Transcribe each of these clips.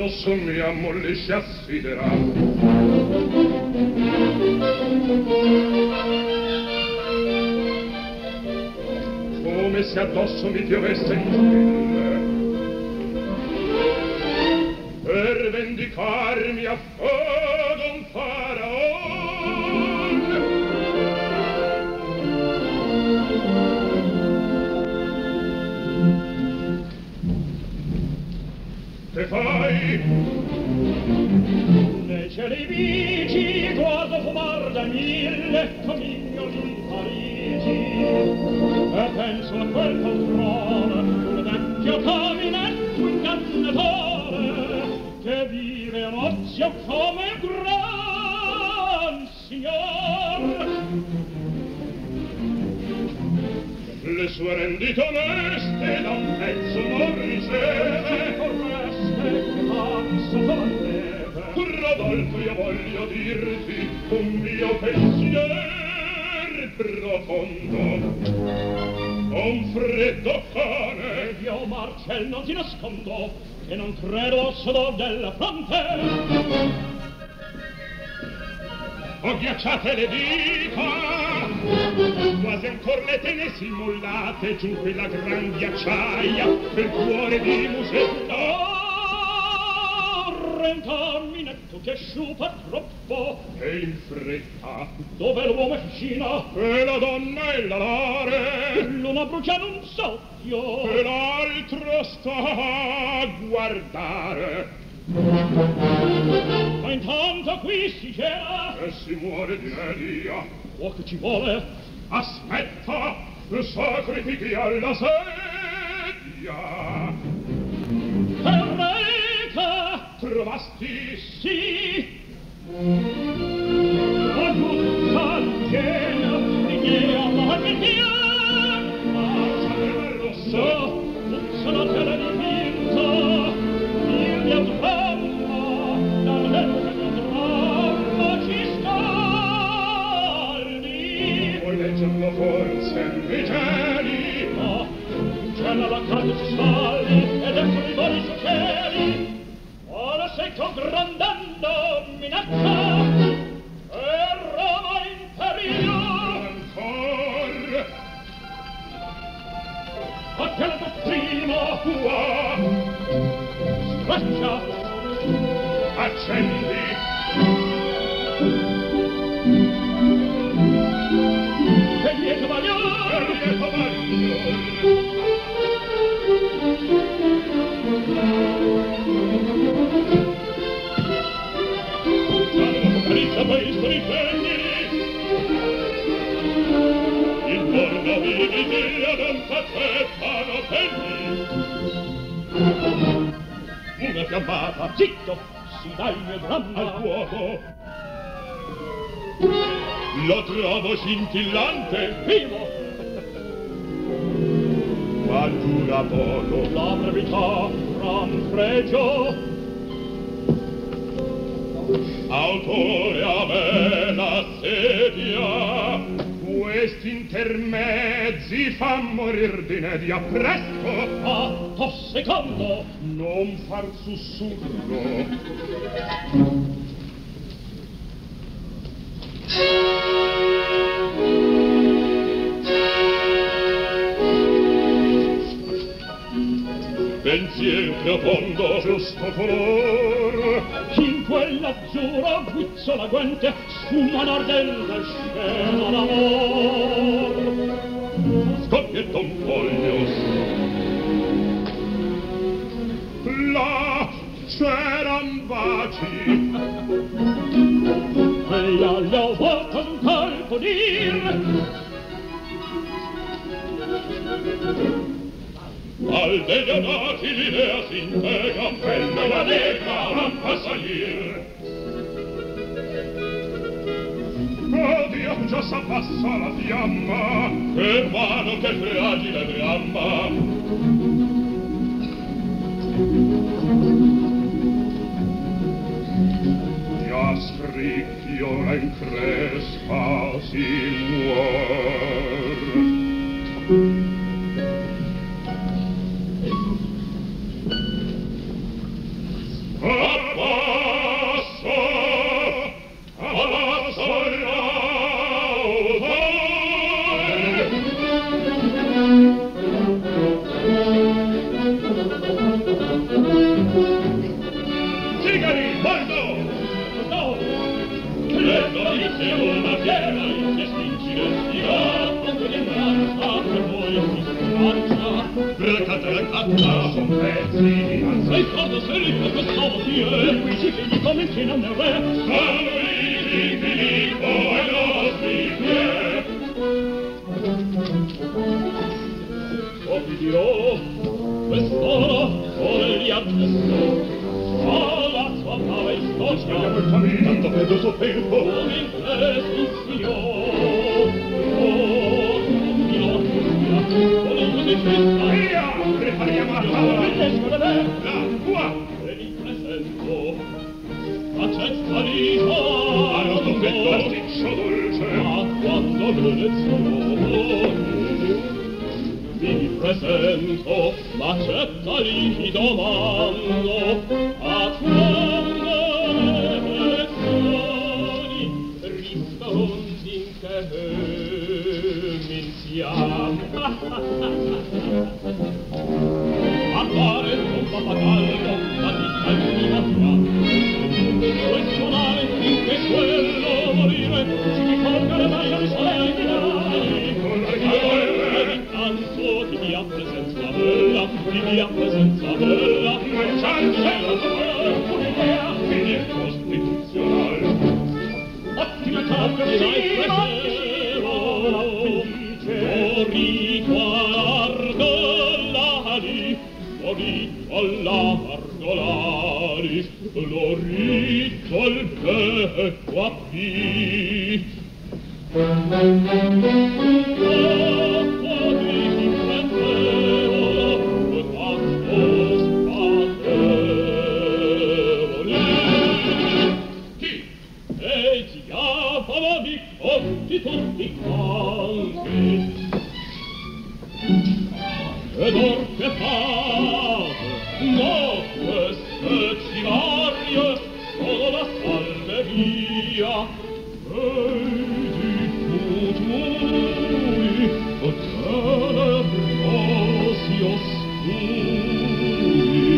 addosso mi ammollisce assidera. Come se addosso mi piovesse in stelle, per vendicarmi affogo un faraon. Che fai? Nei cieli vici guardo fumar da mille comignoli di Parigi e penso a quel poltrone, un vecchio caminetto ingannatore che vive un ozio come un gran signor. Le sue rendite oneste da un pezzo non riceve, Oreste che pazzo falleve. Rodolfo, io voglio dirti un mio pensier profondo, un freddo cane. Io Marcel non ti nascondo che non credo al sudor della fronte. Ho ghiacciate le dita, quasi ancor le tene simulate, giù quella gran ghiacciaia per cuore di Musetta. Caminetto che sciupa troppo E in fretta, dove l'uomo è vicino e la donna è la lare, l'una brucia in un soffio e l'altro sta a guardare. ma intanto qui si cela E si muore di nelia. o che ci vuole Aspetta, sacrifichi alla sedia. Eureka! Trovasti Sì! La giusta l'angelo richiede alla mia marcia della rossa. tutta la tela dipinta il mio dramma dal mio dramma ci scaldi. Vuoi leggerlo forse nei cieli? No, in cielo la carne si scaldi ed ecco i vari suoi cieli. Ora sei congrandando minaccia e Roma in pericolo. Ancor Aquella dottrina tua straccia accendi. e lieto magliore. Lieto maglior. L'Apocalisse poi stringendi intorno vidi non s'accettano penni. Una fiammata, zitto, si dà il mio dramma Al fuoco lo trovo scintillante, vivo. ma dura poco. La brevità, gran pregio. Autore a me la sedia. Questi intermezzi fa morir di nedia presto. Atto secondo. Non far sussurro. Pensier profondo, Giusto color. in quell'azzurro guizzola guente sfuma l'ardente scena d'amor. Scoppietta un foglio. Là c'eran baci. E alle ho fatto un colpo dir. Al degli adati l'idea s'intega, bella la negra rampa salir. Odio, già s'abbassa la fiamma. Che mano, che fragile dramma. Già scricchiola in crespa si muor. Spigari, molto! No! Letto di sé una fiera, si stincidenzia, quando di marcia per voi si sfaccia. Raccatta, son pezzi di alza. Sei stato serifo questo motivo, Luigi Filippo mentre non ne re. San Luigi Filippo ai nostri piedi. O vi dirò, quest'ora gli attesto, la sua brava storia. Vogliamo il cammino, tanto vedo so tempo. Un impreso il signor, con il così festa. Via, prepariamo la tavola. Bellesco da me, Là, qua. e vi presento, accetta l'isa, Allo stocchetto pasticcio dolce. ma quando l'elezione vi presento, m'accetta li domando, a quando le elezioni rispondi in che minziamo. Appare un pappagallo, la ditta il primo piano, questionare finché quello morire, ci ricorda le maglie di solenni. Ed intanto ti dia presenza bella, un'idea, Fine costituzionale. ottima cambia di mai presevo, Lorito all'Argolari, Lorito all'Argolari, Lorito al becco a P. Tutti quanti ed or che fate no queste civarie sono la salveria e di futuri tenebrosi oscuri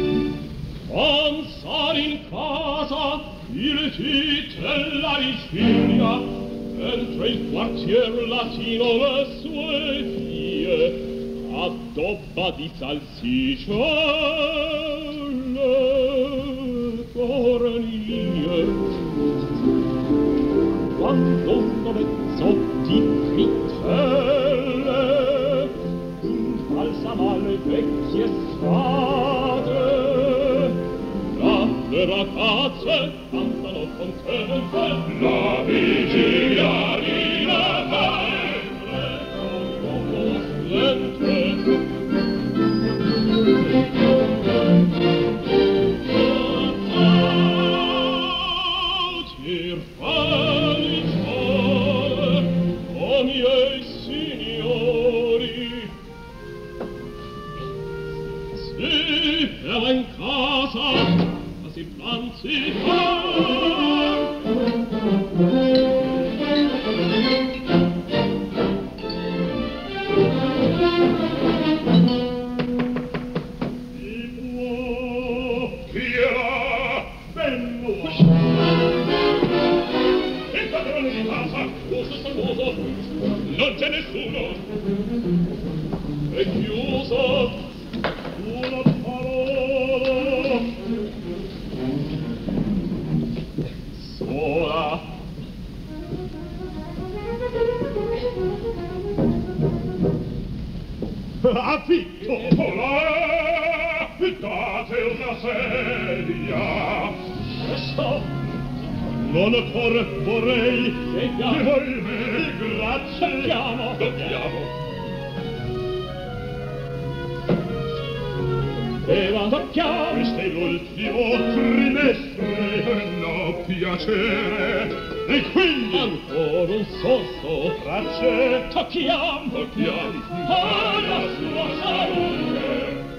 ansar in casa il titella Sicilia mentre il quartier latino le sue vie addobba di salsicce le cornie. Quando un mezzo di fritelle imbalsama le vecchie strade, tra le ragazze cantano contente la vigilia di Natale con l'uomo splente. Autir felice, o miei signori, si era in casa, ma si pranzi Non c'è nessuno. è chiuso una parola sola. Affitto. Date una sedia. Questo Non occorre, vorrei. vediamo, Grazie. Dobbiamo. Eva tocchiamo, Questo è l'ultimo trimestre. No, piacere. E quindi ancora un sorso, grazie. tocchiamo alla sua salute.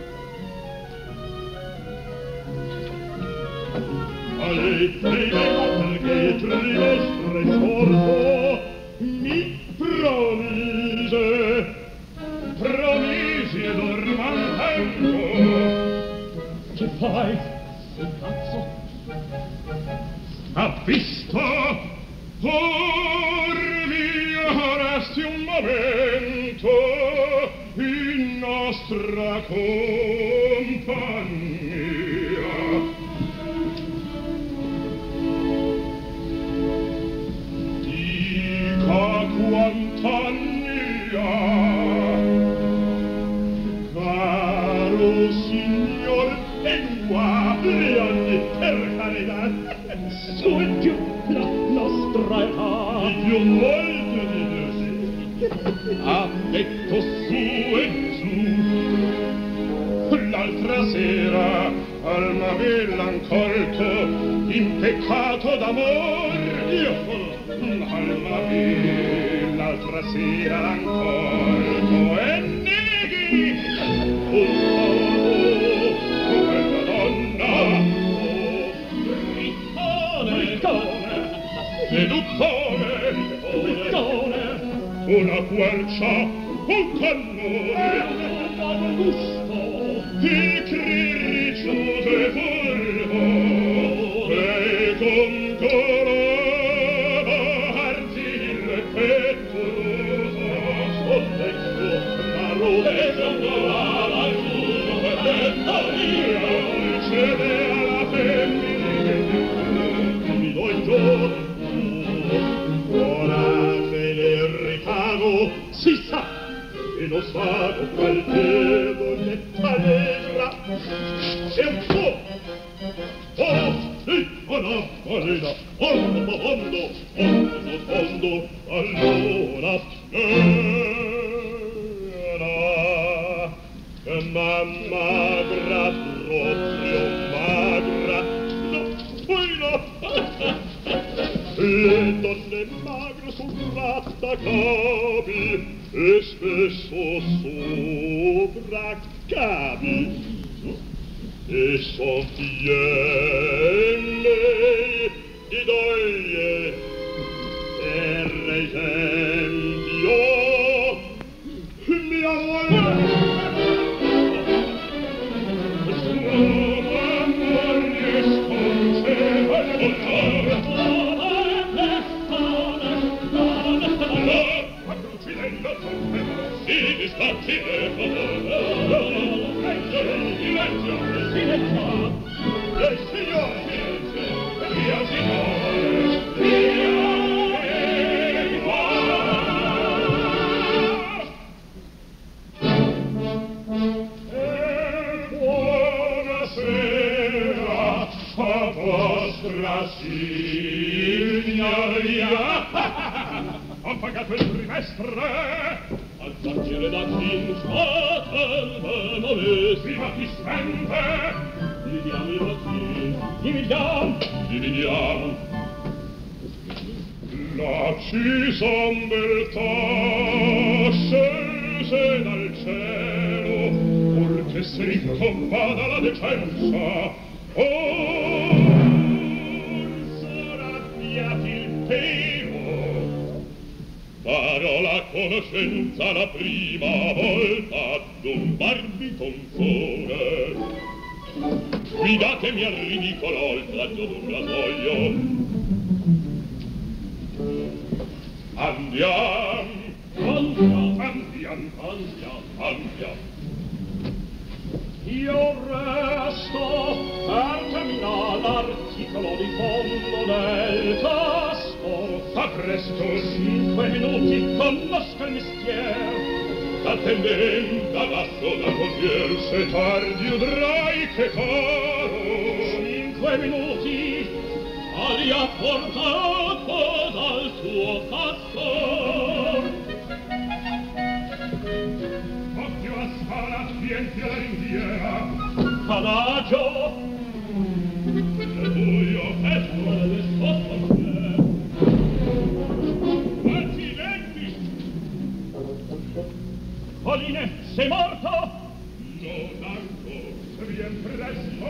A lei prego perché il trimestre scorso mi promisi ed or mantengo. Che fai? Un cazzo? ha visto? Or via resti un momento in nostra compagnia. Dica quant'annia, caro signor, e qua gli anni per carità, su e giù la nostra età, di più molto diversi, ha detto su e giù. L'altra sera Almavilla'n colto in peccato d'amor, io Almavill l'altra sera l'han colto e neghi un po' quella donna, briccone, seduttore, una quercia, un cannone, un gusto, il cricciute fulvo, e concorreva arzil petturoso, o vecchio marone, e gondolava il fumo, e via, cede alla femmina, mi do in giorno, ora se le ricago, si sa, e lo stato qualchevole allegra e un po' sì, una balena fondo, allora magra, proprio magra, no, poi no. Le donne magre son rattacapi e spesso sopraccapi e son piene di doglie per esempio mia moglie ho pagato il trimestre al cartiere da Kinstaten, prima chi spende dividiamo i voti, dividiamo la cison beltà scese dal cielo purché si ricompada la decenza. Farò la conoscenza la prima volta d'un barbitonzone. Guidatemi al ridicolo il tratto d'un rasoio. Andiam. Io resto per terminare l'articolo di fondo del tasto. Fa presto 5 minuti, conosco il mestiere. Attendendo abasso da consiglier, se tardi udrai che caro. 5 minuti, ali ha portato dal suo casco. Occhio a scala, vienti alla rinviera. Adagio. E buio, ecco la risposta a te. Accidenti! Pauline, sei morto? Non ancora, vien presto.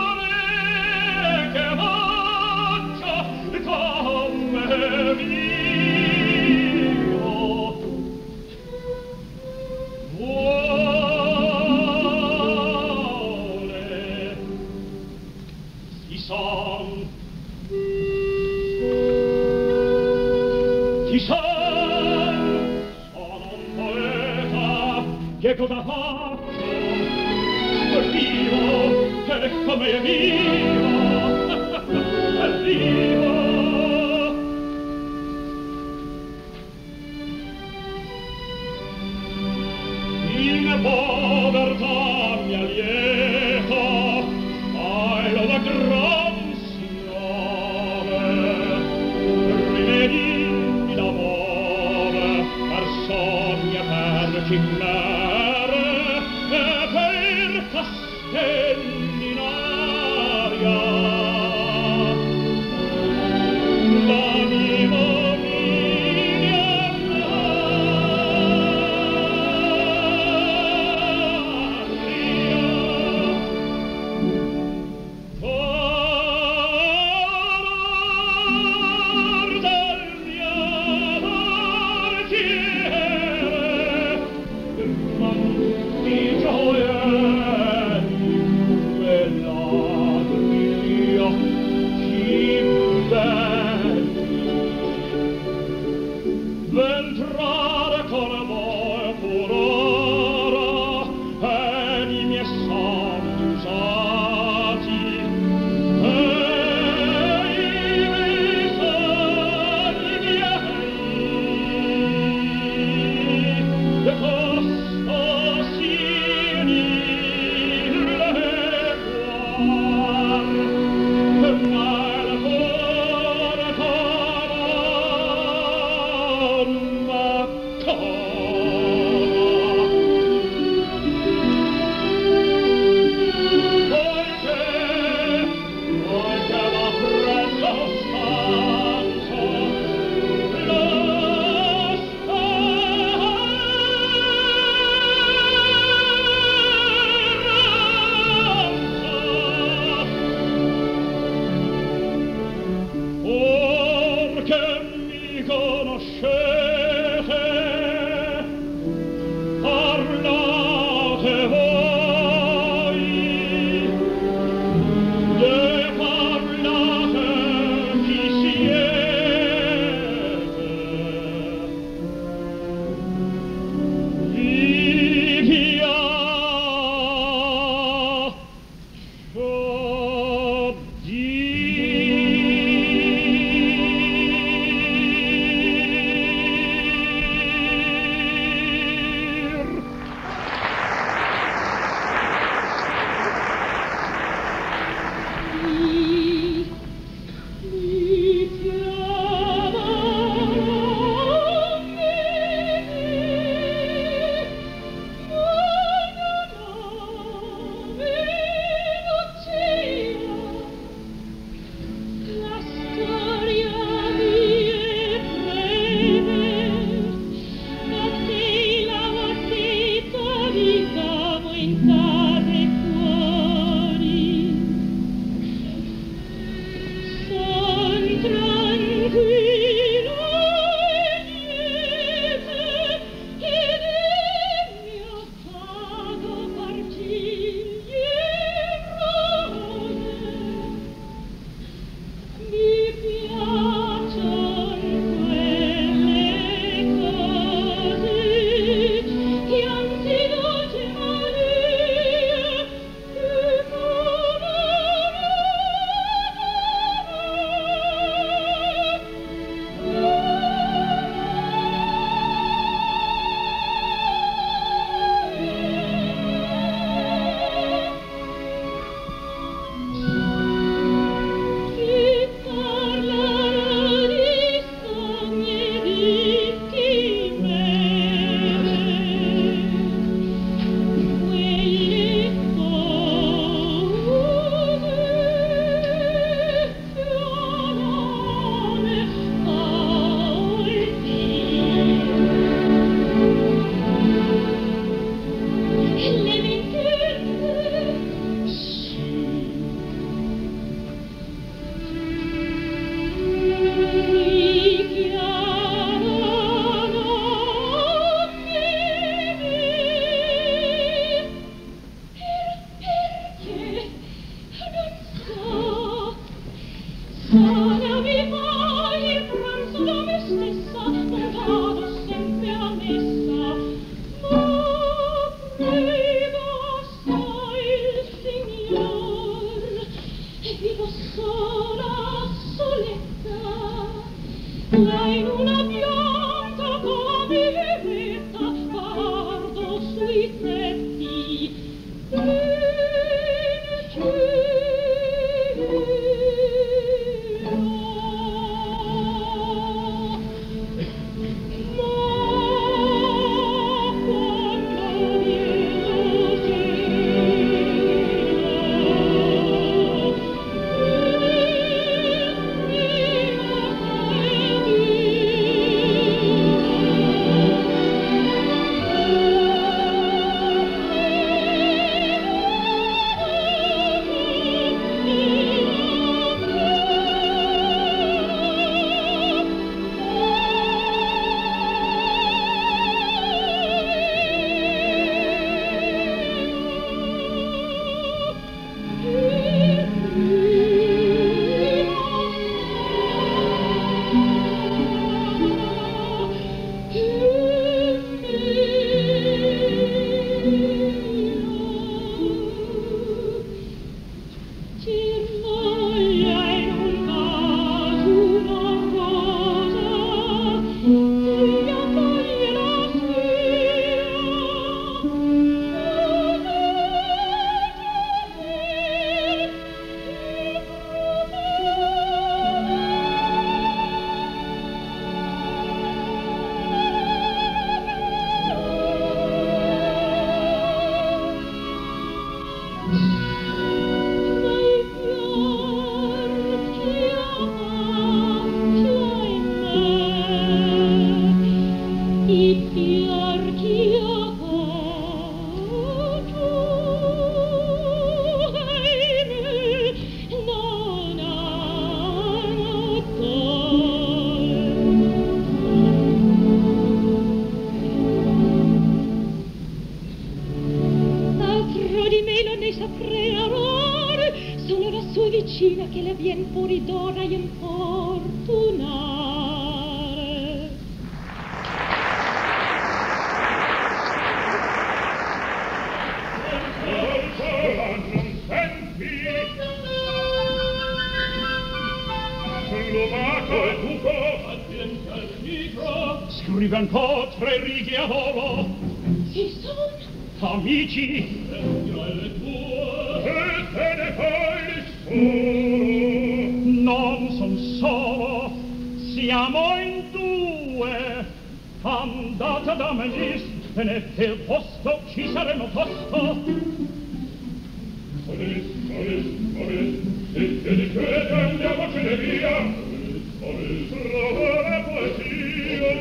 son. Chi son? Sono un poeta. Che cosa faccio? Vivo, e come è vivo, è vivo. In povertà mi allieto, smailo da gran signore, rimedi d'amore, per sogni e per chimere, e per castelli in aria. L'animo Ventrare con voi furore e di miei sogni usati e i miei sogni miei e costo sinile cuor ma il cuore vivo sola, soletta, là in una pianta camminetta, guardo sui tetti in cielo. Che la vien fuori d'ora e importunare. Non senti? Slovaco e Duco, Attenta al micro, scrive un po' 3 righe a volo. Chi son? Amici, e te ne fai solo. non son solo, siamo in 2. Andate da Melis, tenete il posto, ci saremo tosto. Melis, e di che andiamocene via. Melis, trova la poesia.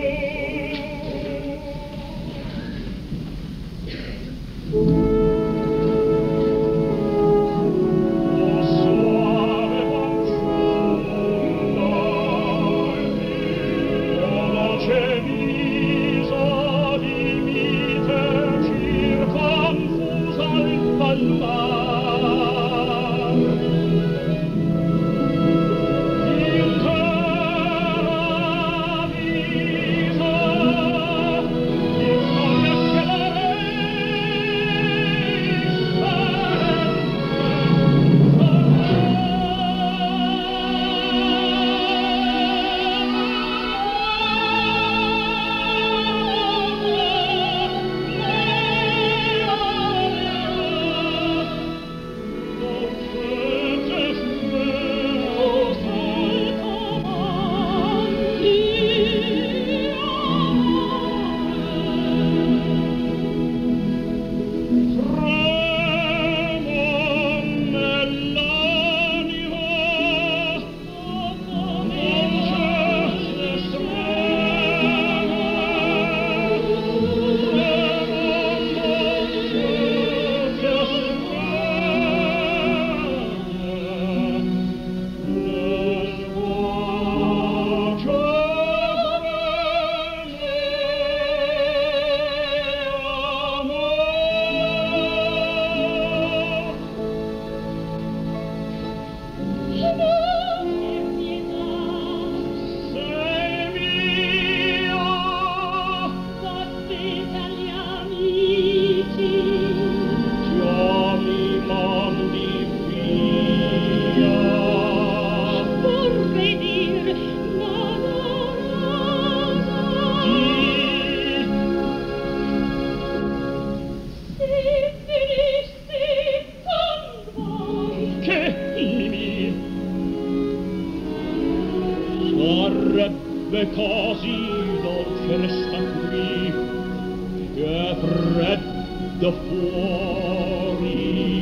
e così dolce resta qui, che è freddo fuori.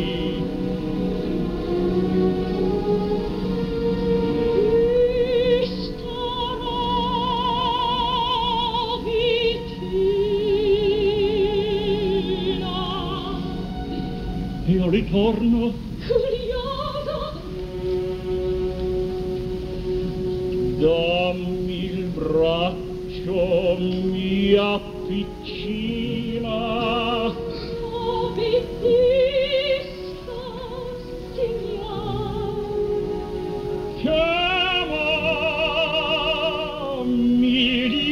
Io ritorno curiosa. Dammi il braccio, mia piccina. Obbedisca, signor. Chiamami lì.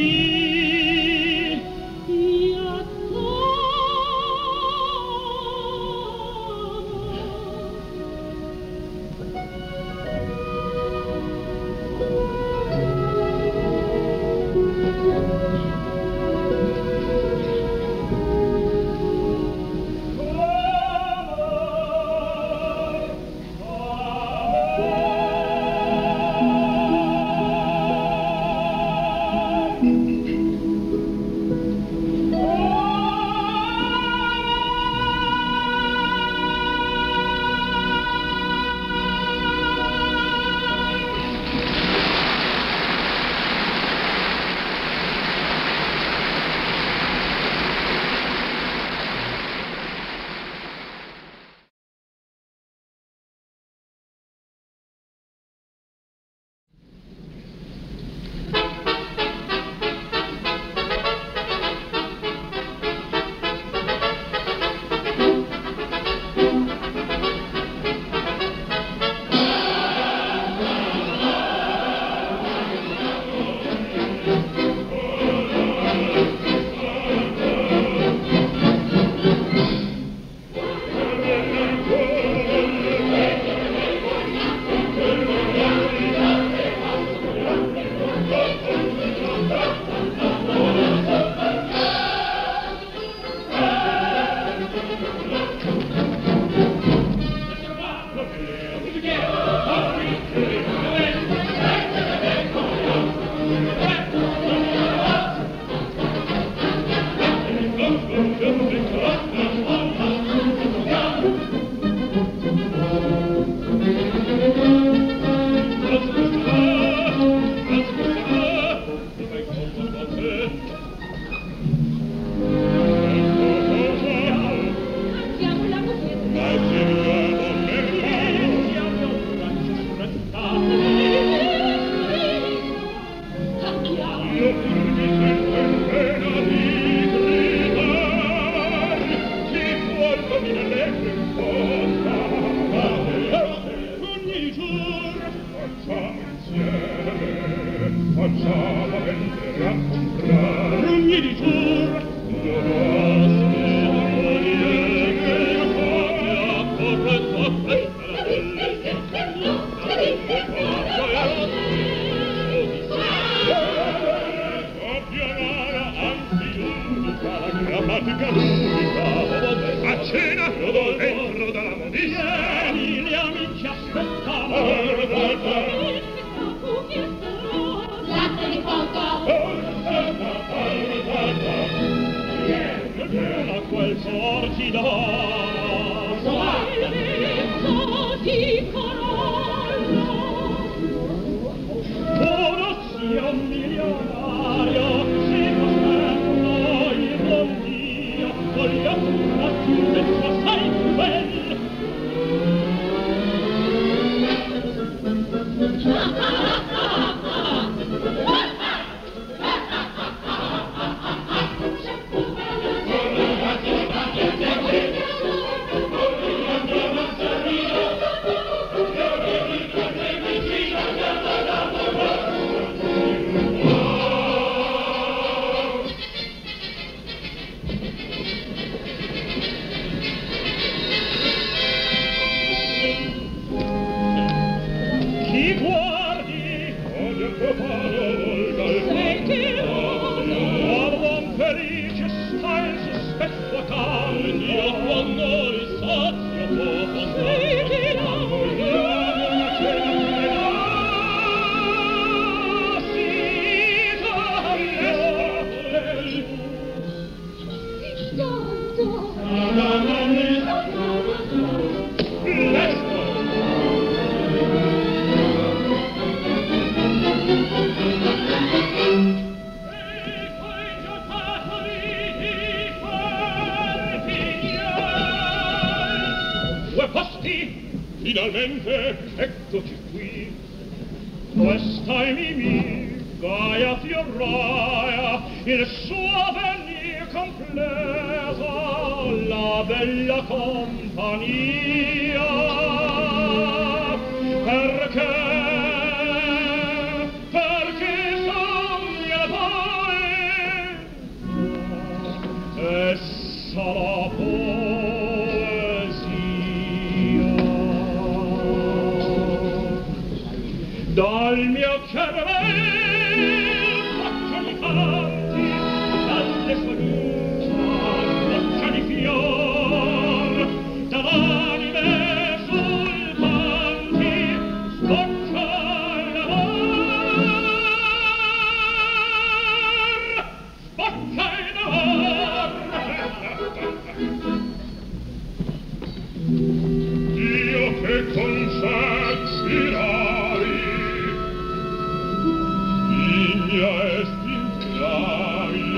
finalmente, eccoci qui. Questa è Mimì, gaia fiorraia, il suo venir completo, la bella compagnia. Perché sogna poi essa la poesia. Dal mio cervello facciano i canti, dalle sue nuca facciano i fior, dall'anime sultanti sboccia il amor. Dio che concepirai, igna est intrai,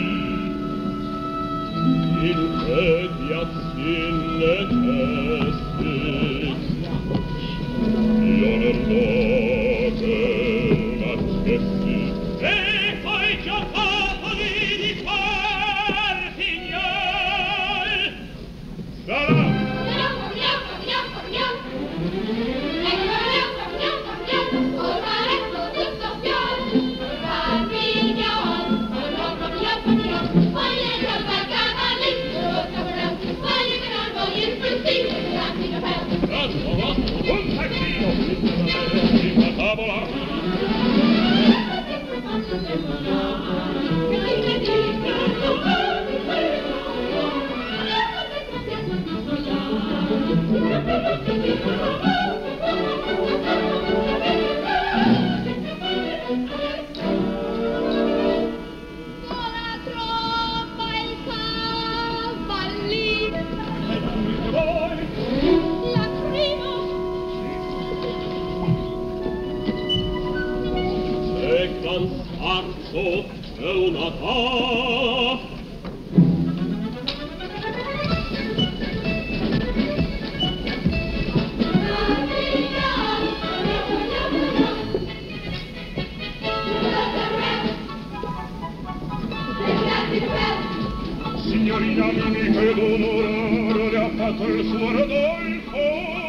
in mediat sine testis, io non pote accessi. E poi giocatoli di far, signor! Sarà! Un tacchino! Una tavola! Vola troppa il cavallino, lacrimo. Se gran sfarzo è una ta. Signorina Mimì, che d'onore le ha fatto il suo Rodolfo.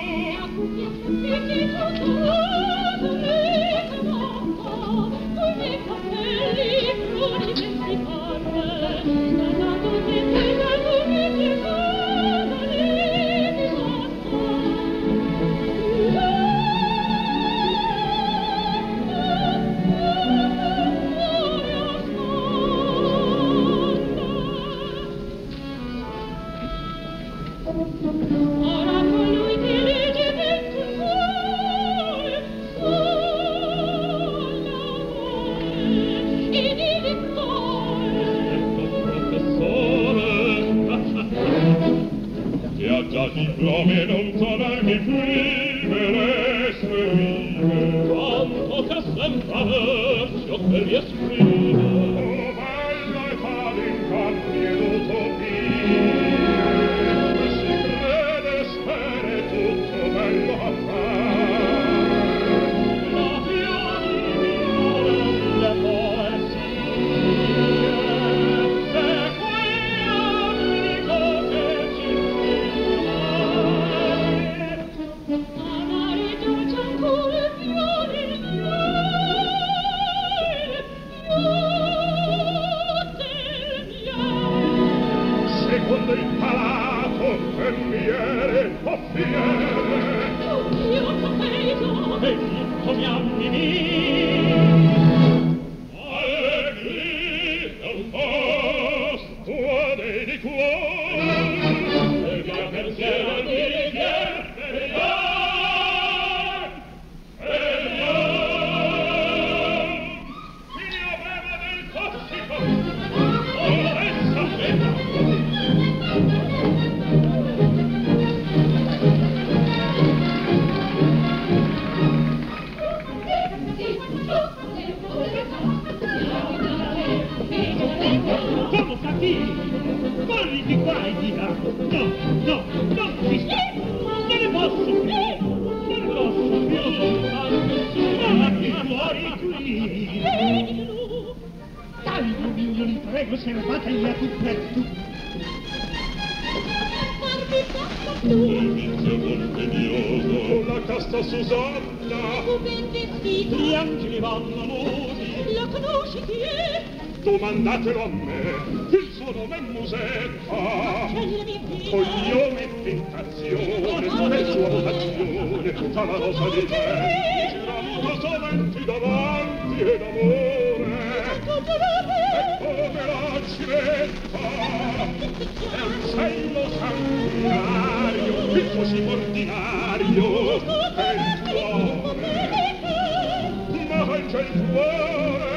Ora colui che legge dentro il cuore, e di vittoria. Professore, che ha già diplomi e non sarebbe prime le sue rive. Quanto che sembra averci o per riesprime. Oh, bella età d'incanti ed utopie, si crede spere tutto bello a fare. La fiorina delle poesie, se quell'amico che ci insegna. Amare dolce ancora il fiore, secondo il palato e miele o fiere. io capito, E tutto mi ammini. Allegria un po' suade di cuore, e via pensiero di richierte e figlio breve del tossico, ora essa fredda. prego, servatela tu per tu. Il vizio voltenioso, la casta Susanna, ben vestito, gli angeli vanno nudi. lo conosci chi è? Domandatelo a me, il suo nome è Musetta. Coglione e tentazione, per sua votazione, tutta la rosa di me, giramuto soventi davanti ed amore. E come la civetta, è un uccello sanguinario, il suo cibo ordinario, è il cuore, ma mangia il cuore.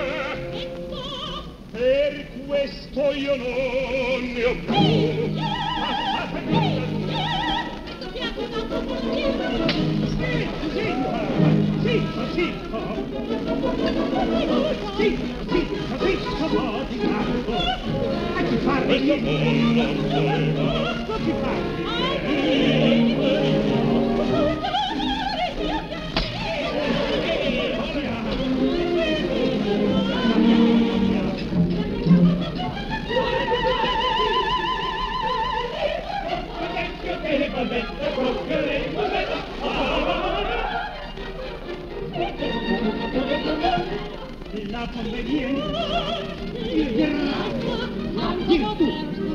Per questo io non ne ho più. Zitto, zitto! Va di gatto! A chi parli? Questo mondo non voleva. A chi parli? La convenienza, il grado, virtù.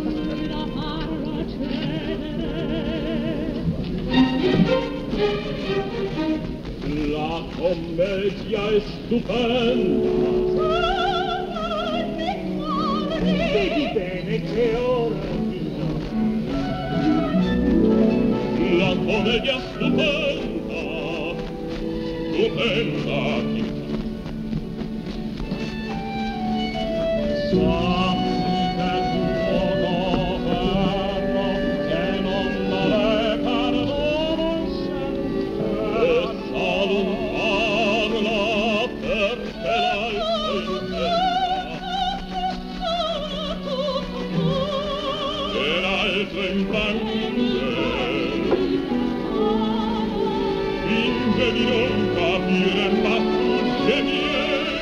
La commedia è stupenda. Vedi bene che ora La commedia stupenda, stupenda. sappi che tuo governo che non dare perdono E salvarla perché l'altro imprende, finge di non capire ma fugge via.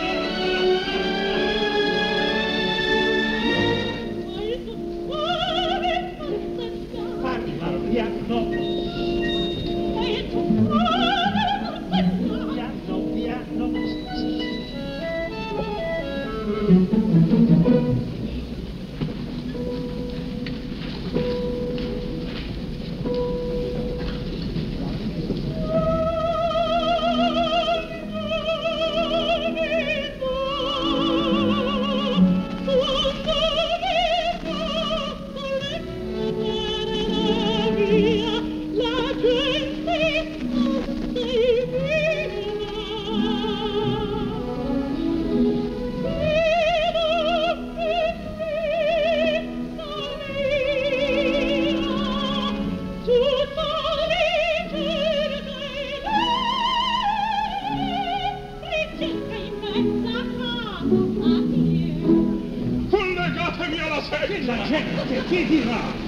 Collegatemi alla secca! la gente che dirà?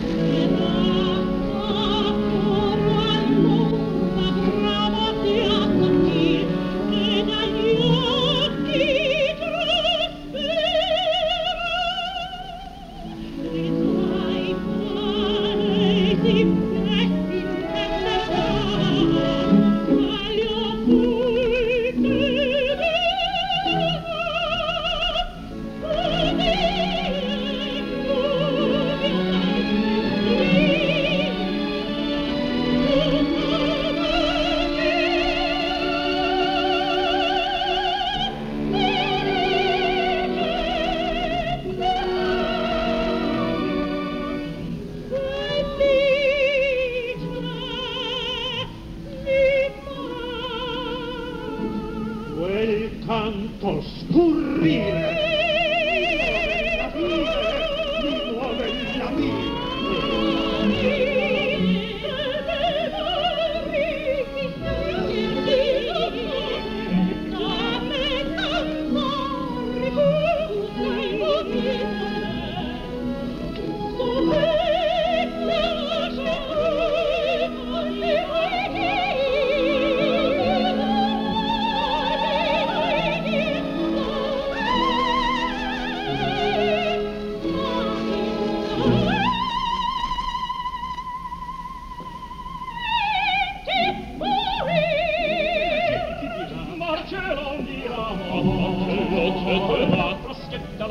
Quel canto scurrile la vita mi muove la vita.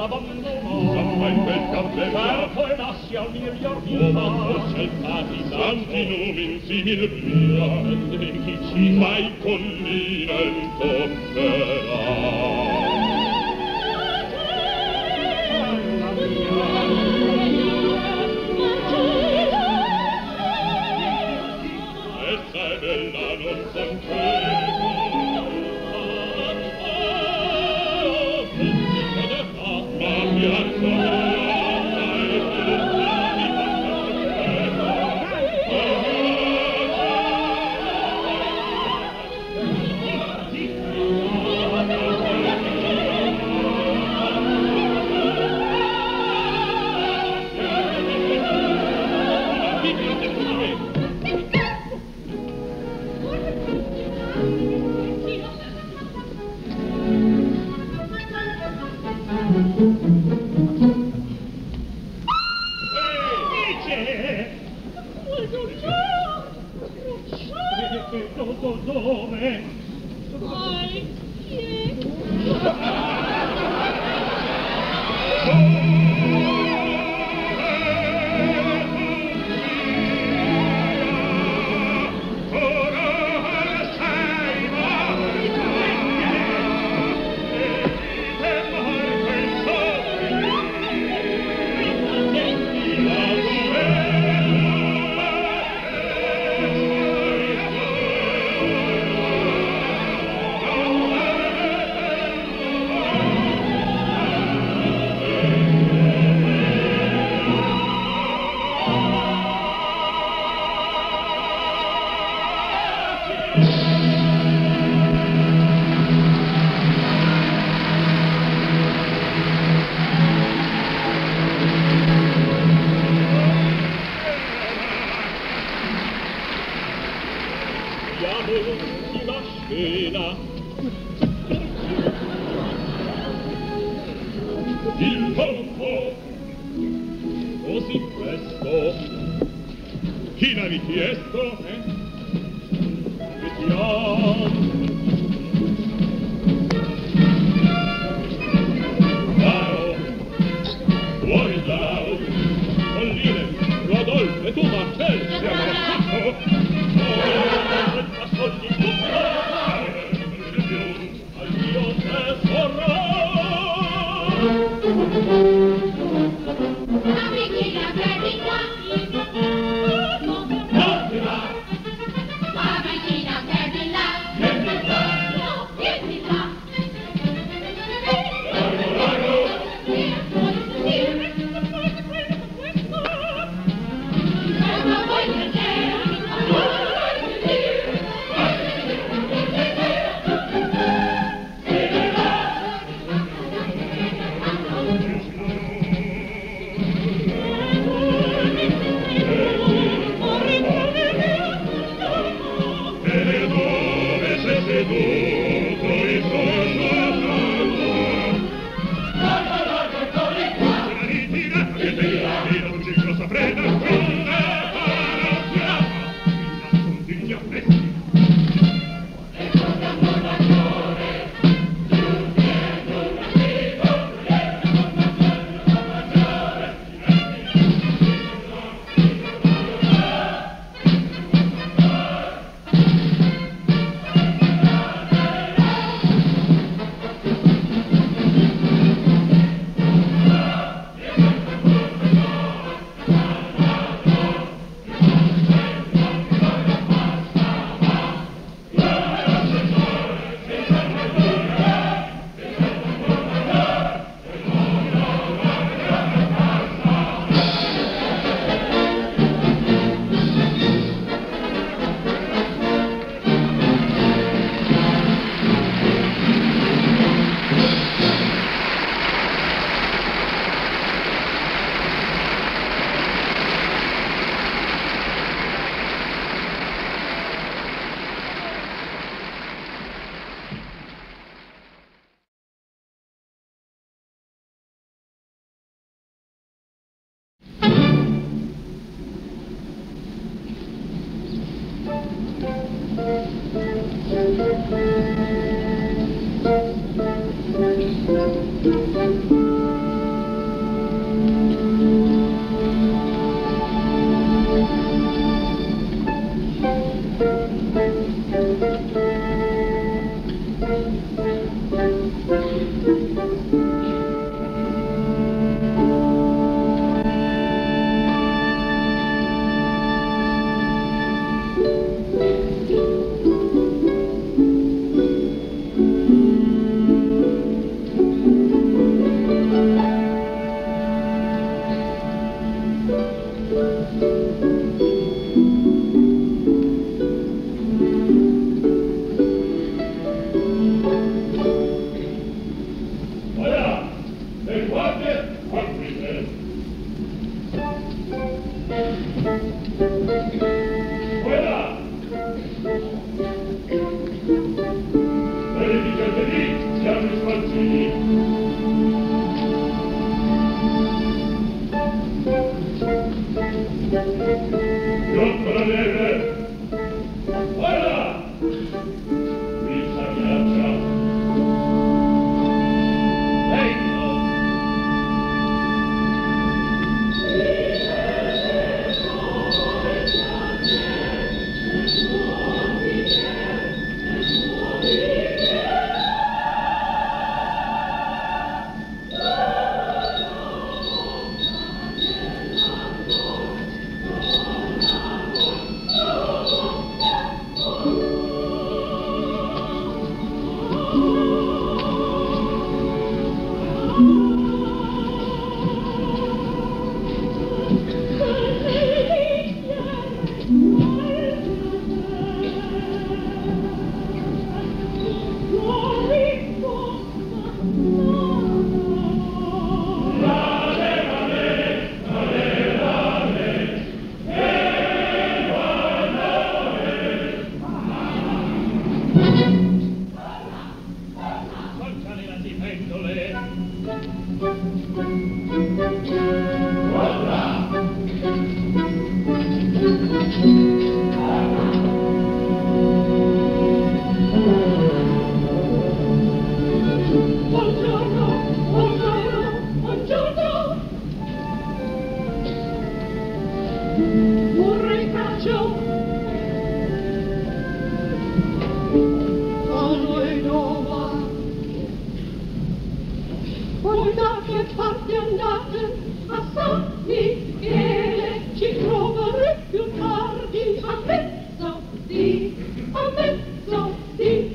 l'abbandonò. Già in quel cappello. Per poi nassi al miglior di Forse il capitato. santi nomi simil pria, E chi ci mai collina il topperà. E se bella non concedo, ma piazza dove? Ai, l'ultima scena. il pompo, Così presto, chi l'ha richiesto? vediamo. Caro, fuori da Colline, Rodolfo e tu, Marcel, siamo tutto. ascolti tutto. Io te da che parte andate? Assai Michele ci troverò più tardi a mezzodì, a mezzodì.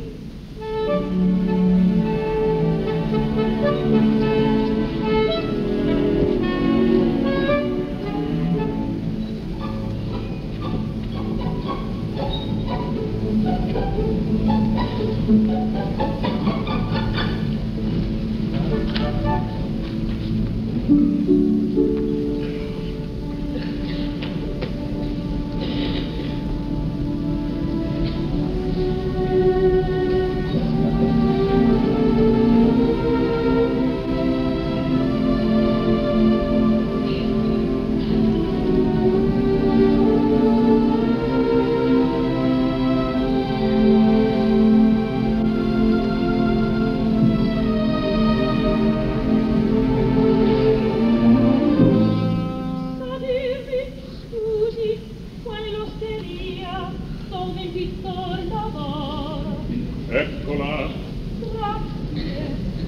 Eccola. Grazie.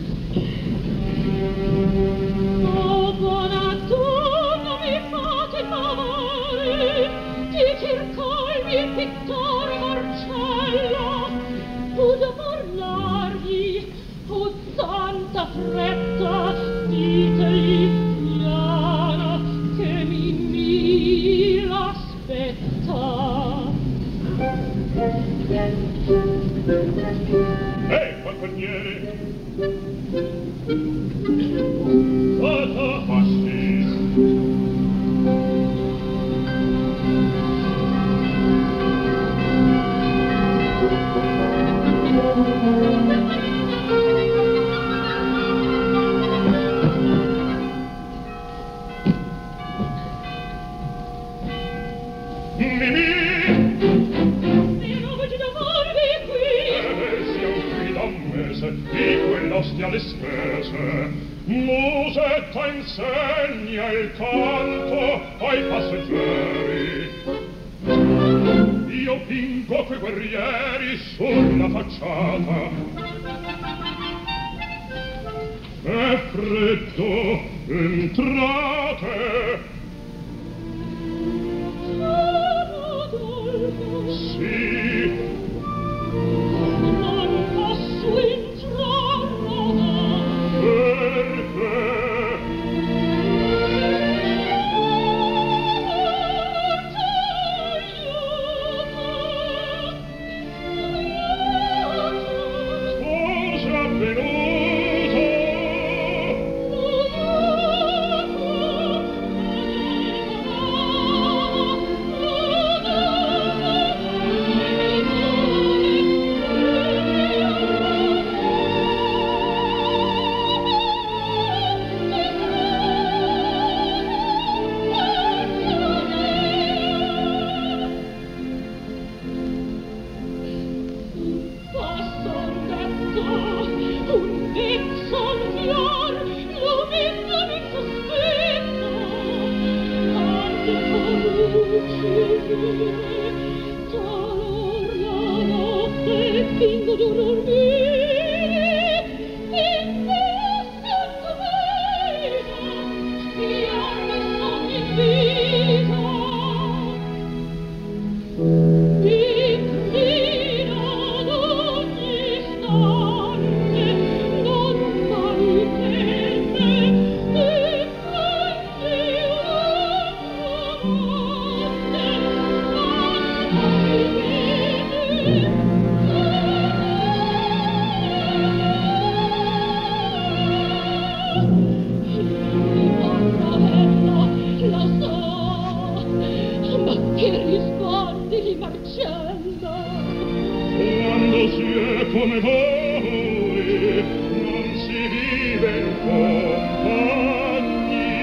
Oh, buona donna, mi fate favore di cercarmi il pittore Marcello, o da parlargli, o tanta fretta, ditegli piano che mi l'aspetta. Ehi, compagniere! Cosa passi? Di quell'ostia le spese, musetta insegna il canto ai passeggeri. Io vinco quei guerrieri sulla facciata. È freddo, entrate. Sì. Non posso come voi non si vive in compagnia.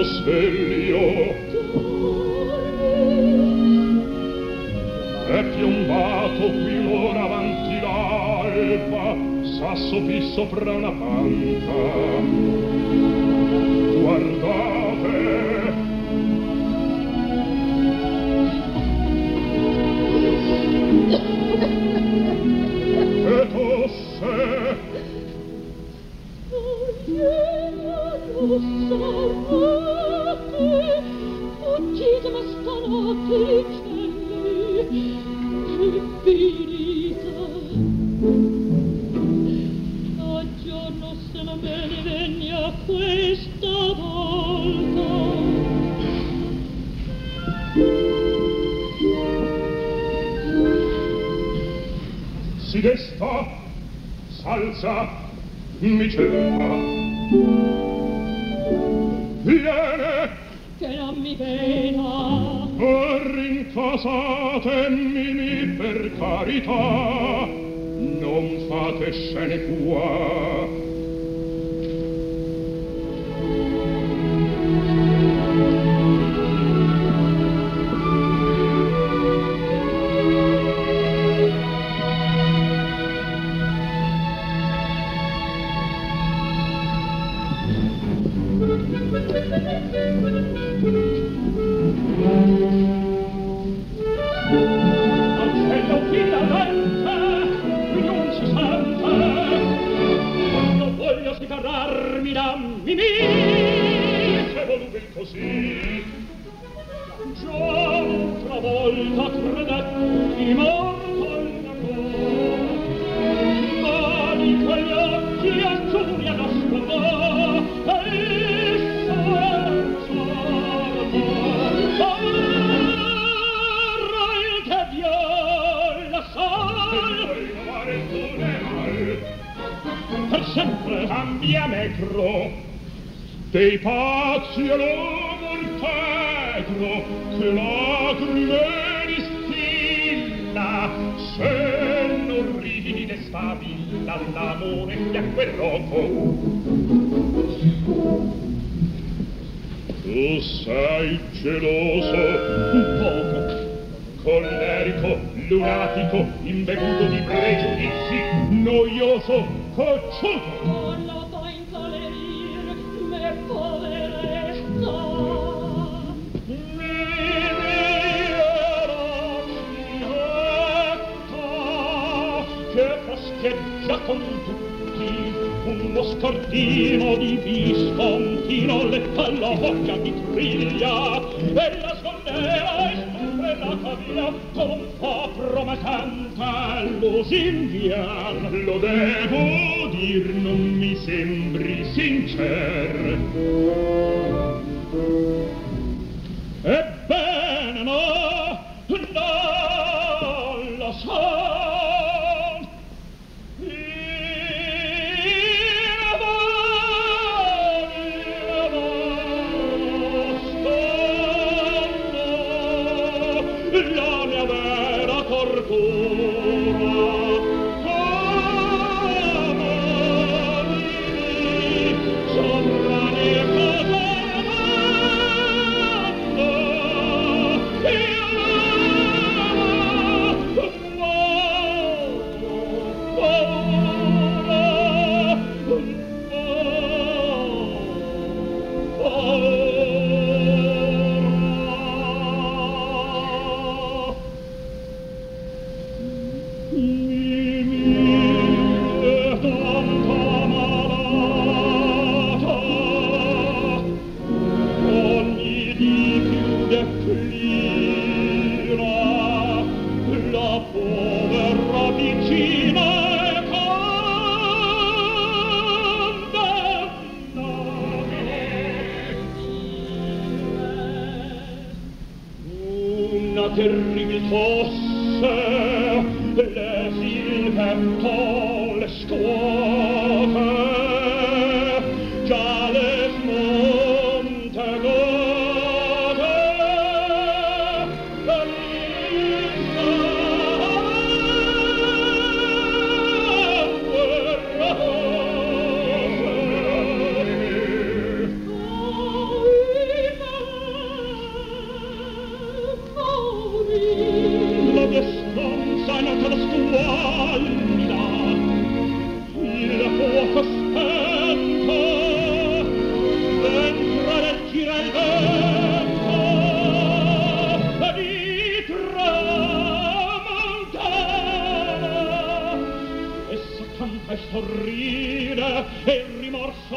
sveglio. È piombato qui l'ora avanti l'alba, sasso fisso fra una panta. Guardate, e tosse, fuggite ma stanotte i cieli, è finita. A giorno se non me ne vegna questa volta. si desta, s'alza, mi cerca. Viene! Che non mi veda. Rincasatemi per carità, non fate scene qua. Dei pazzi e l'amor tegro che lacrime distilla, se non ride stabilla l'amore fiacque roco. Tu sei geloso, un poco, collerico, lunatico, imbevuto di pregiudizi, noioso, cocciuto. Con tutti uno scordino di viscontino letta la voglia di triglia e la sonnera e sempre la cavia con fa promettente lusinghia. Lo devo dir, non mi sembri sincer. Ebbene no, non lo so.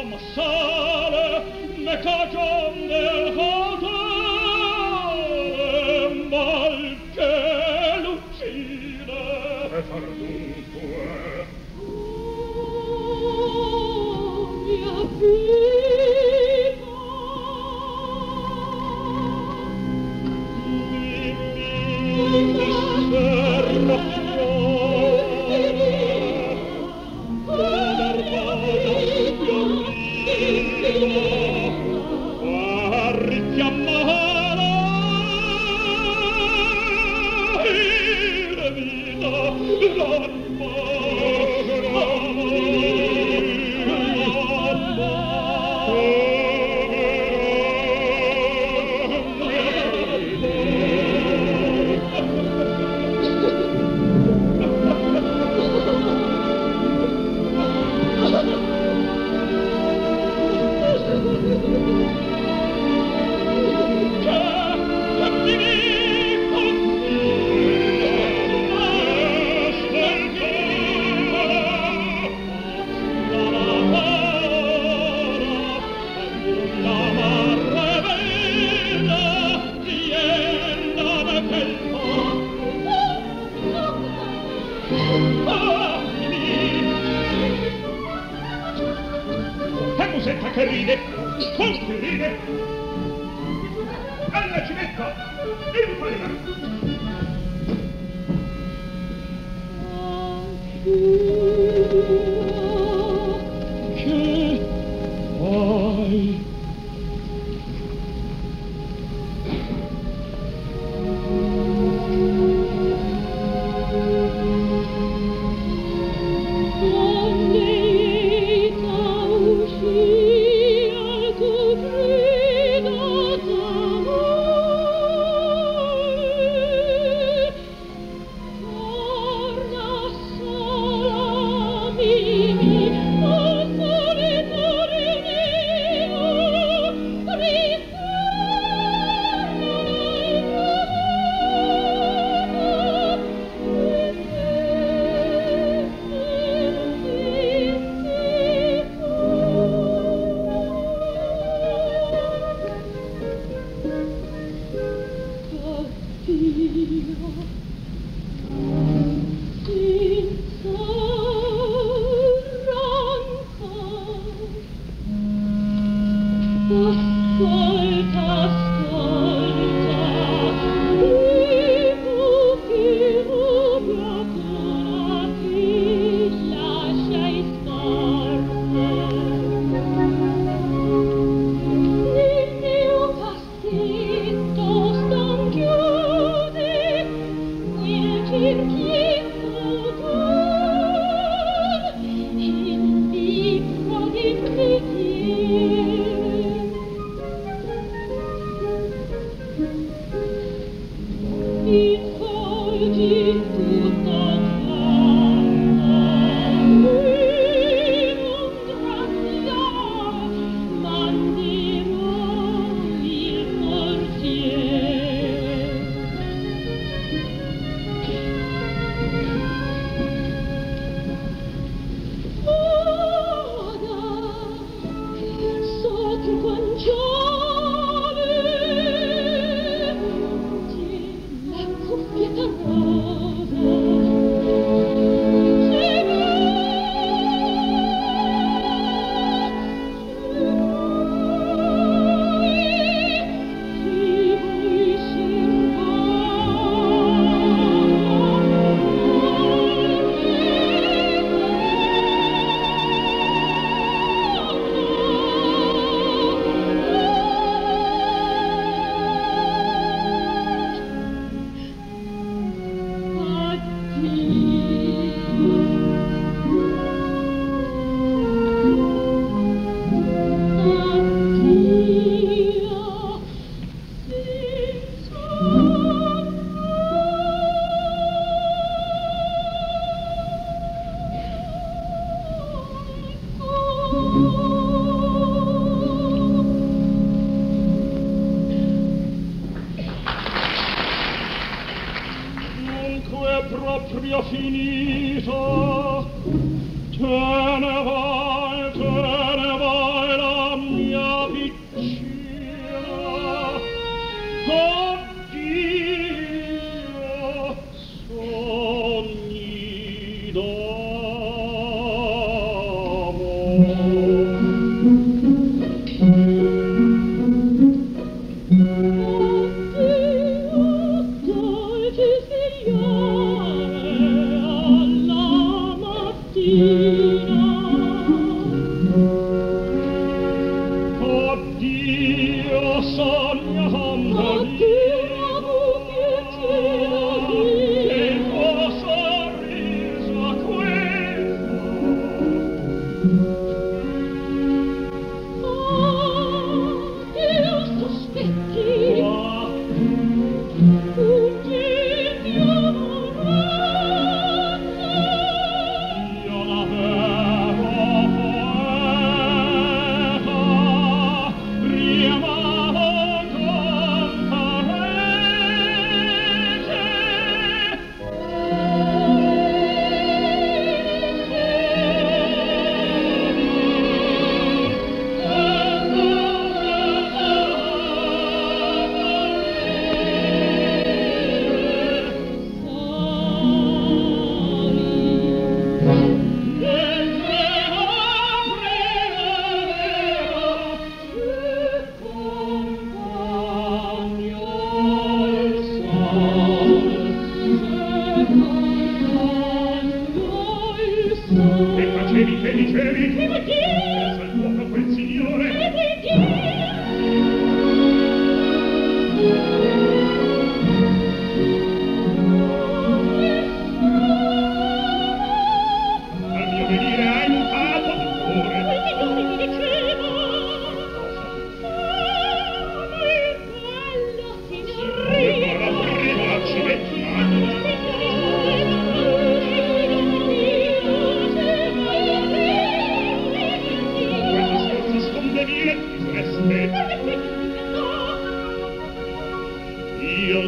massale, ne cagion del fatale mal che l'uccide. E far dunque? Mia vita, Che musetta che ride? Tutti ride! Alla cinetta! In farina! Che fai?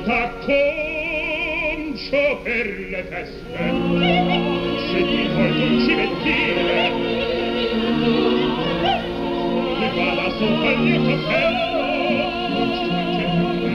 da concio per le feste. Se ti voglio un civettino, ti vada sotto il mio cappello, non ci mancherà bene.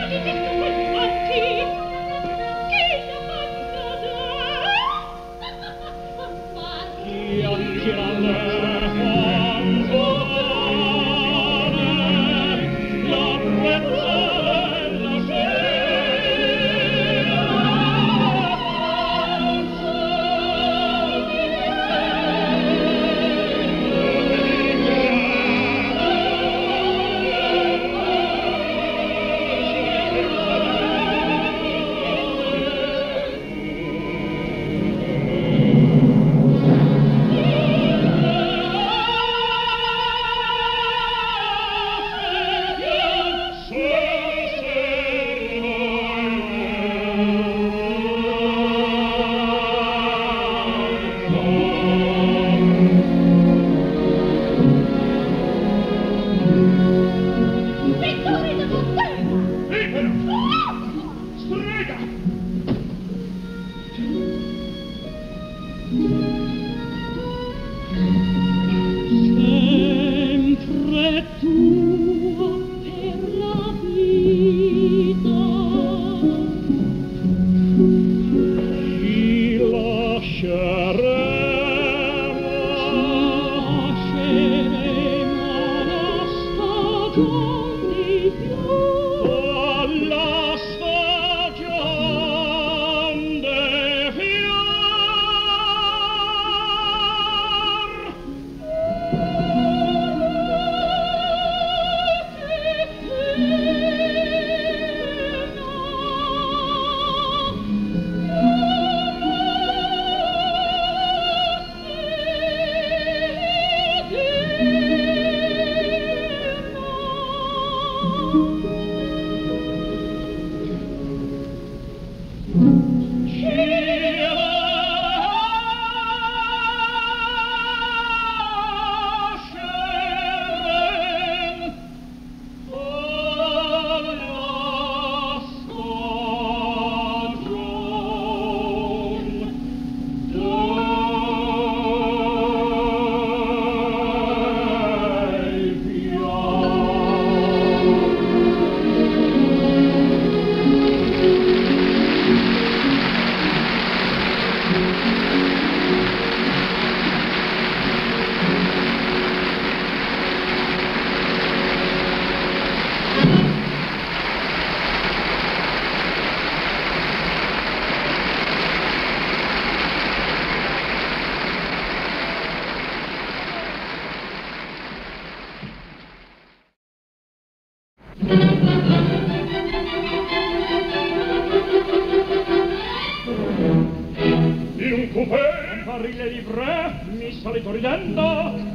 solito ridendo.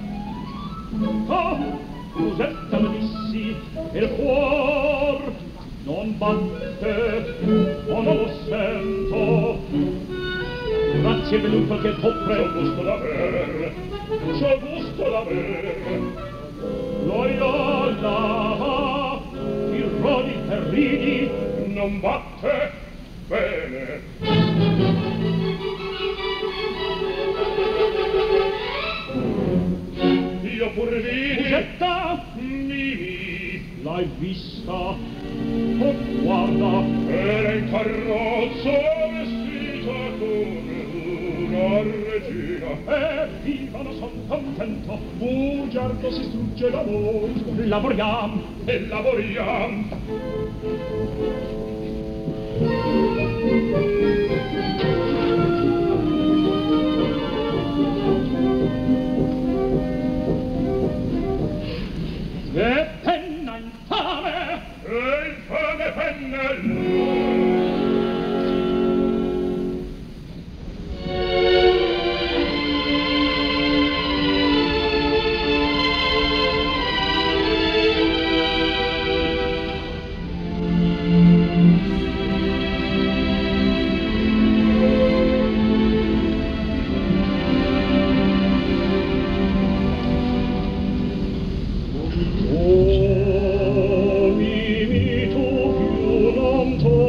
Oh, Musetta lo dissi, e il cuor non batte, o non lo sento. Grazie è venuto che copre. C'ho gusto d'aver, c'ho gusto d'aver. Loiola, irroni e ridi, non batte bene. Io pur vidi Musetta, Mimi, l'hai vista? Oh, guarda, era in carrozza vestita come una regina. Viva, non son contento, bugiardo si strugge l'amor. Lavoriam e lavoriam. E penna infame! E infame pennello! Oh, Mimi, tu più non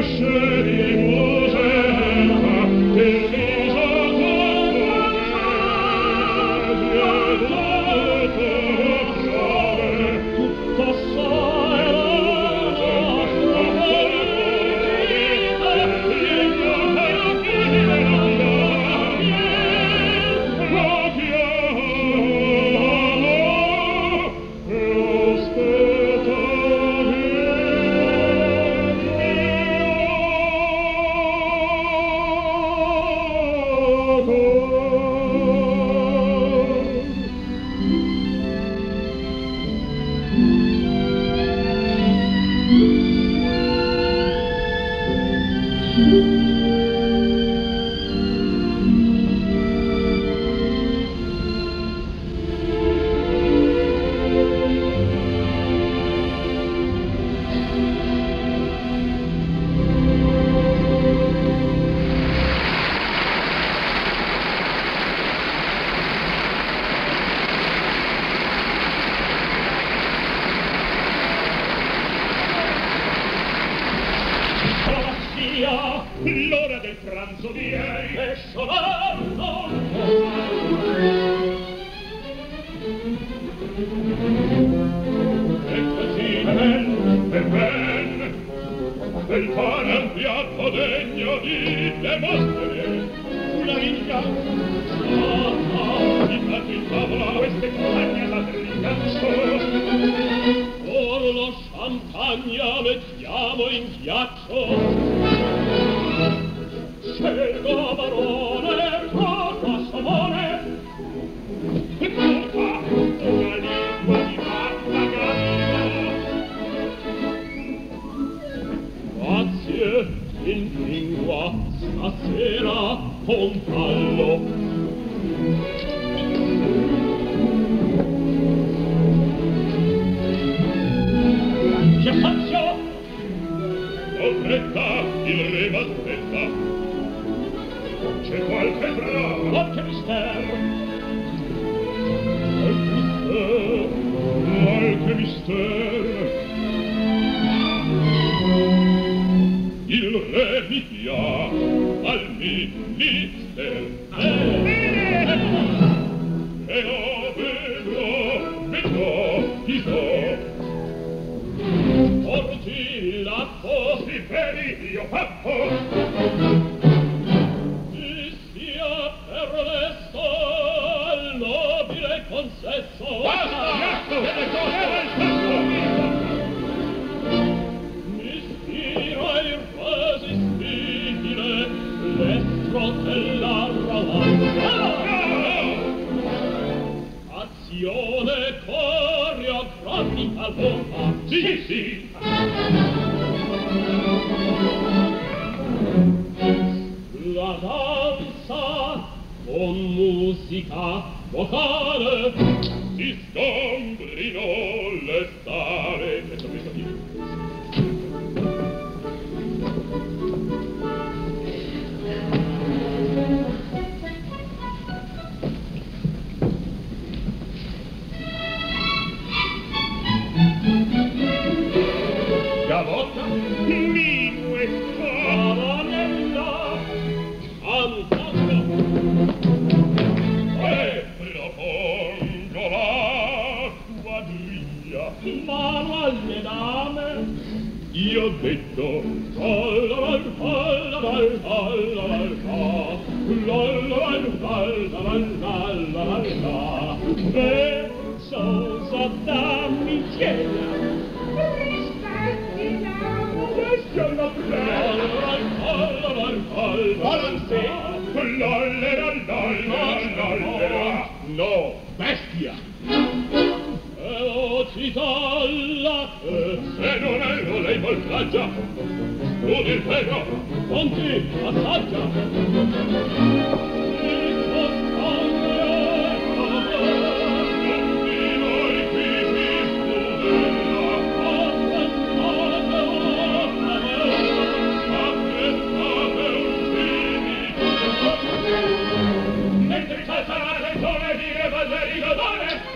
L'ora del pranzo di ieri è sonando. E così ben pane un piatto degno di demostere una vigna di piatto in tavola queste compagne alla briganzo. Or lo champagne mettiamo in ghiaccio. Scelgo barone, troppo assomone, e tutta una lingua di matta gallina. Grazie, in lingua, stasera con pallo. Che faccio? Ho fretta, il re m'aspetta. C'è qualche bravo, qualche mistero. Qualche mistero. Il re mi dia al ministero. E lo vedrò, chi so. Porti l'atto, si vedi io fatto. Consesso basta! Mi ispira irresistibile l'estro della romanza. Azione coreografica bomba. Sì, sì. La danza con musica vocale si sgombrino le stare. Questo Gavotta, minuetto, cavanella, antasto. Mano alle dame, io ho detto pensosa dammi chieda rispettila no, bestia. Se non è lo lei voltaggia, studi il ferro, conti, assaggia. Mentre calza la canzone dire Valerico Done.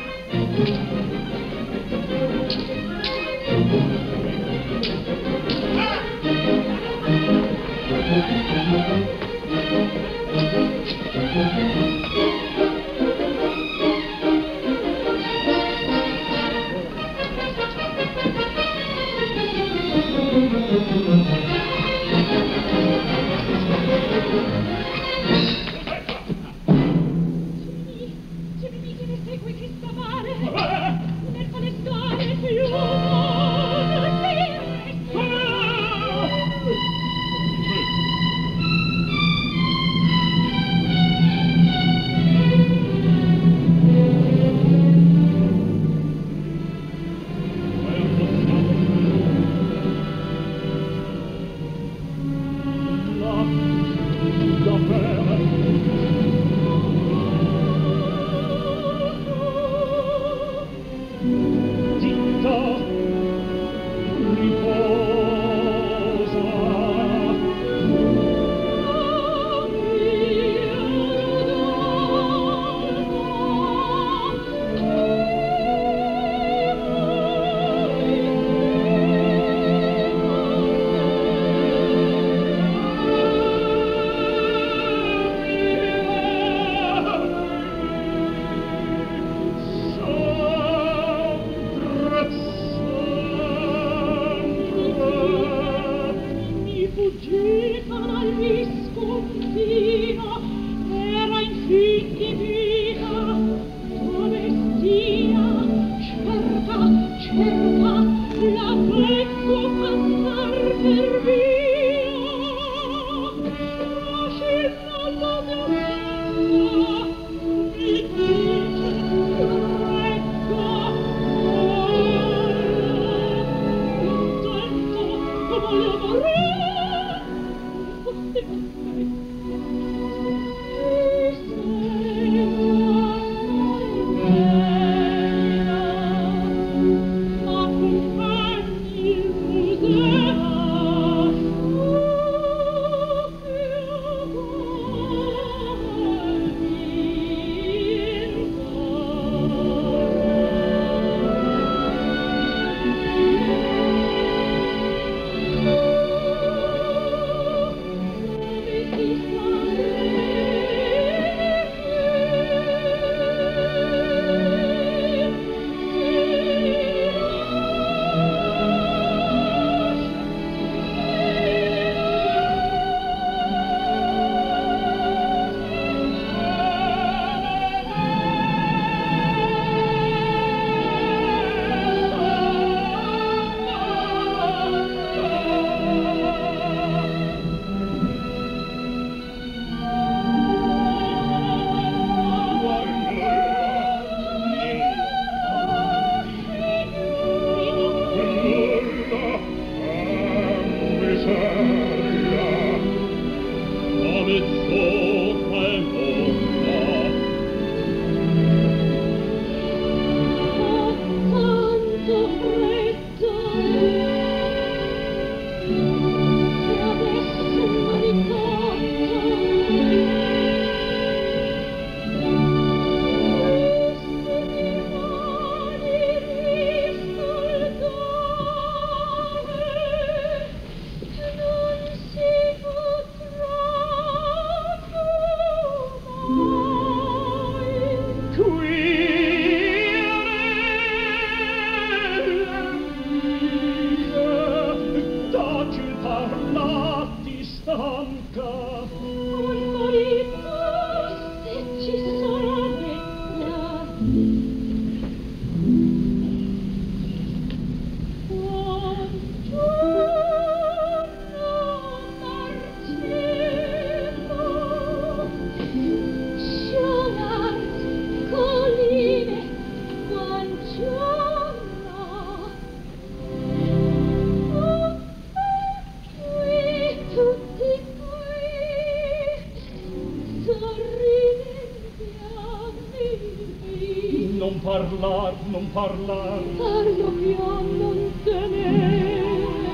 Non parlar, parlo pian non tenere.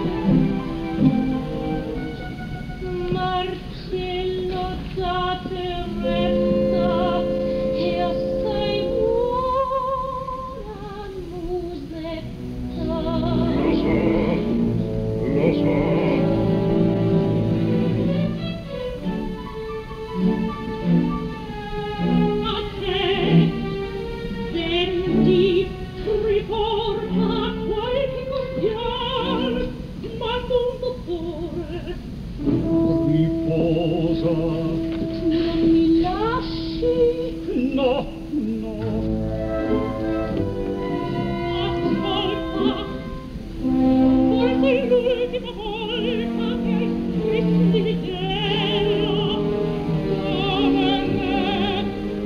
Marcello date retta e assai buona musetta. Lo so. cosa? Non mi lasci. No, no. Ascolta, forse è l'ultima volta che mi sentiglio come me.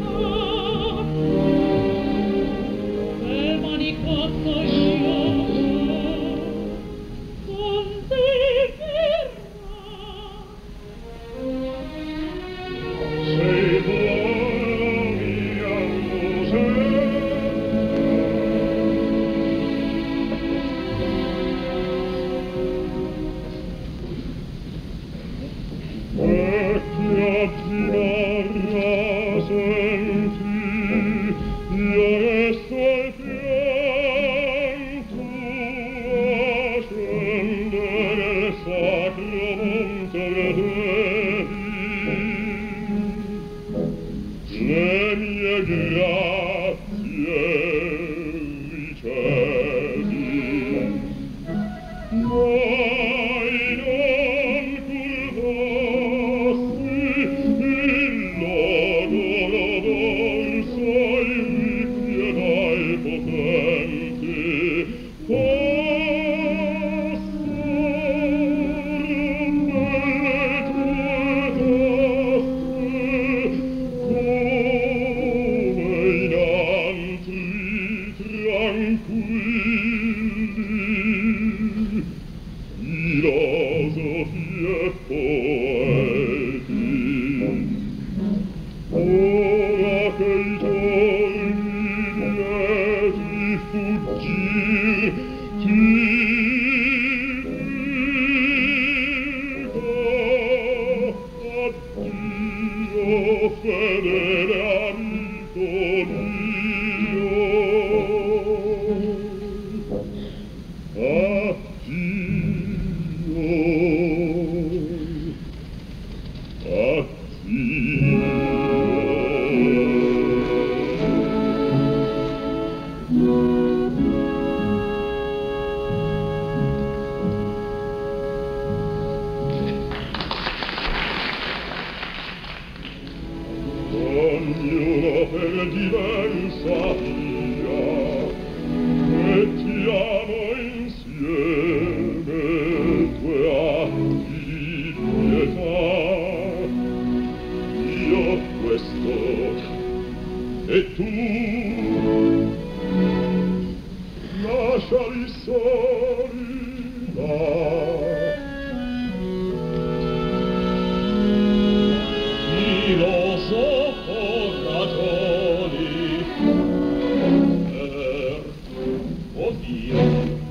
E manicotto io con te verrà. Sei buona mia musa. E che admirarla senti, io resto al fianco a scendere il sacro monte vedevi. Le mie grazie ricevi, mai non curvassi il logoro dorso ai ricchi ed ai potenti. Passar nelle tue tasche come in altri tranquilli filosofi e poeti. Ora che i giorni lieti fuggir ti dico addio, fedele amico mio. Ognuno per diversa via mettiamo insieme due atti di pietà. Io questo e tu lasciali soli là. Filosofo ragioni oddio.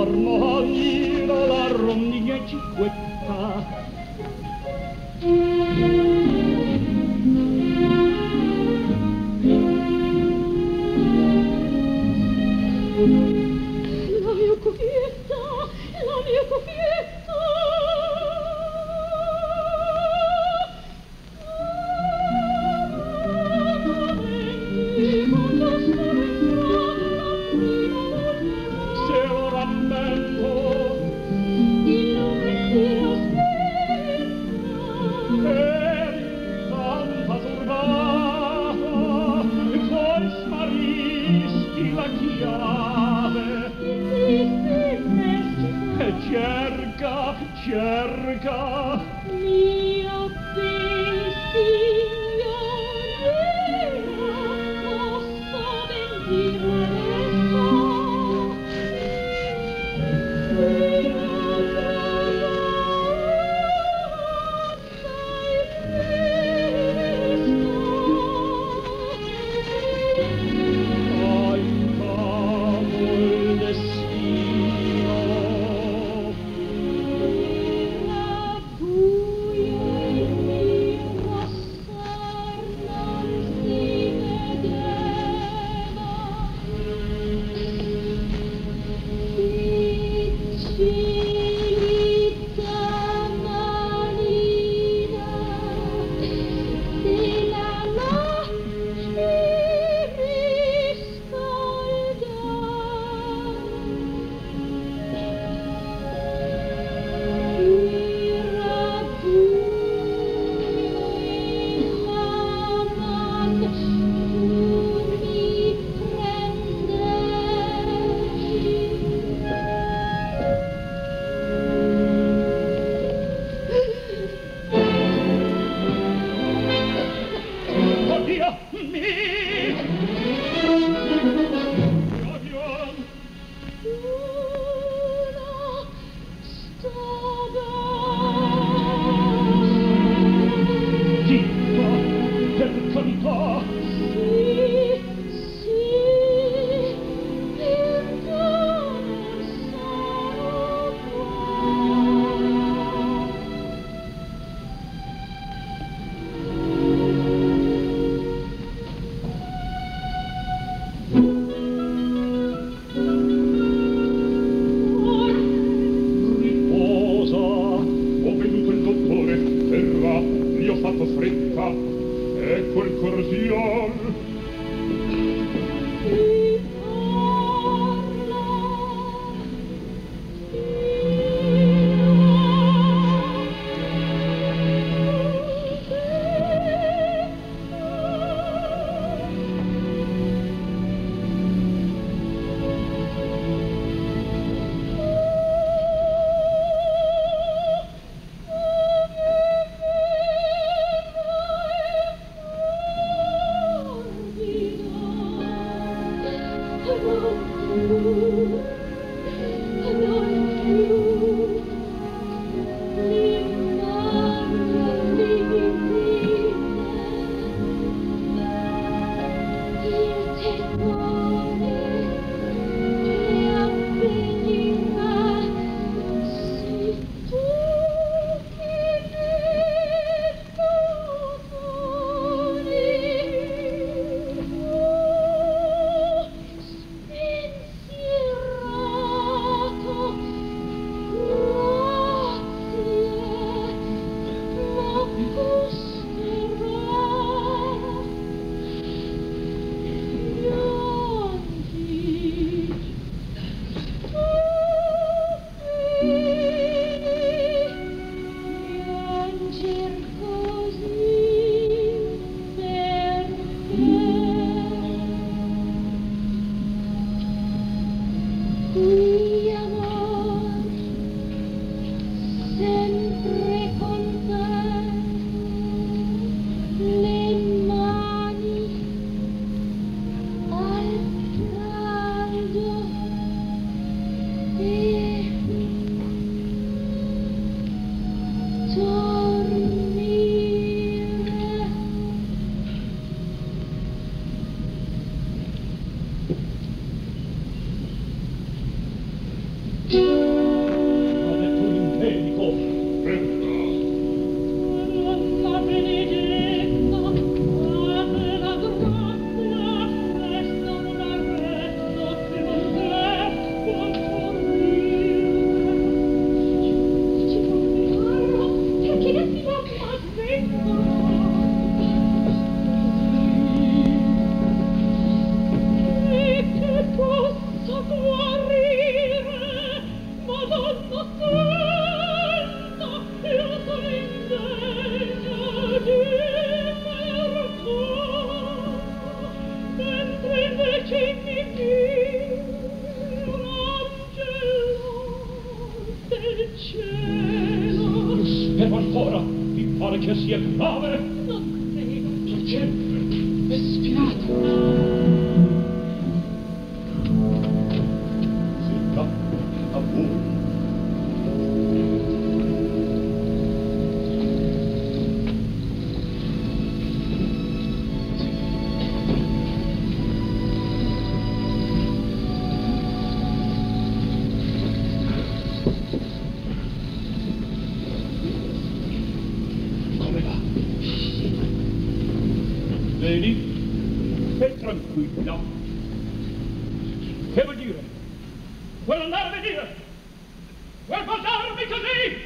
attorno al nido la rondine ciquetta. La mia cuffietta, la mia cuffietta. Se lo rammento, Il nome si aspetta. eri tanta turbata, poi smaristi la chiave. E cerca, cerca, Mia bel signorina, posso ben dirlo adesso. Mia bella ha in capo il destino. era buio e il rossor non si vedeva. Piccina manina della notte Oddio, mi! Oddio! Zitta, per carità! Riposa, ho veduto il dottore, verrà, gli ho fatto fretta, ecco il corsion. che sia grave? Non credo. Perché? È spinato. Zitta, a voi. Vedi? È tranquilla. Che vuol dire? Vuoi andare a vedere? Vuoi baciarmi così?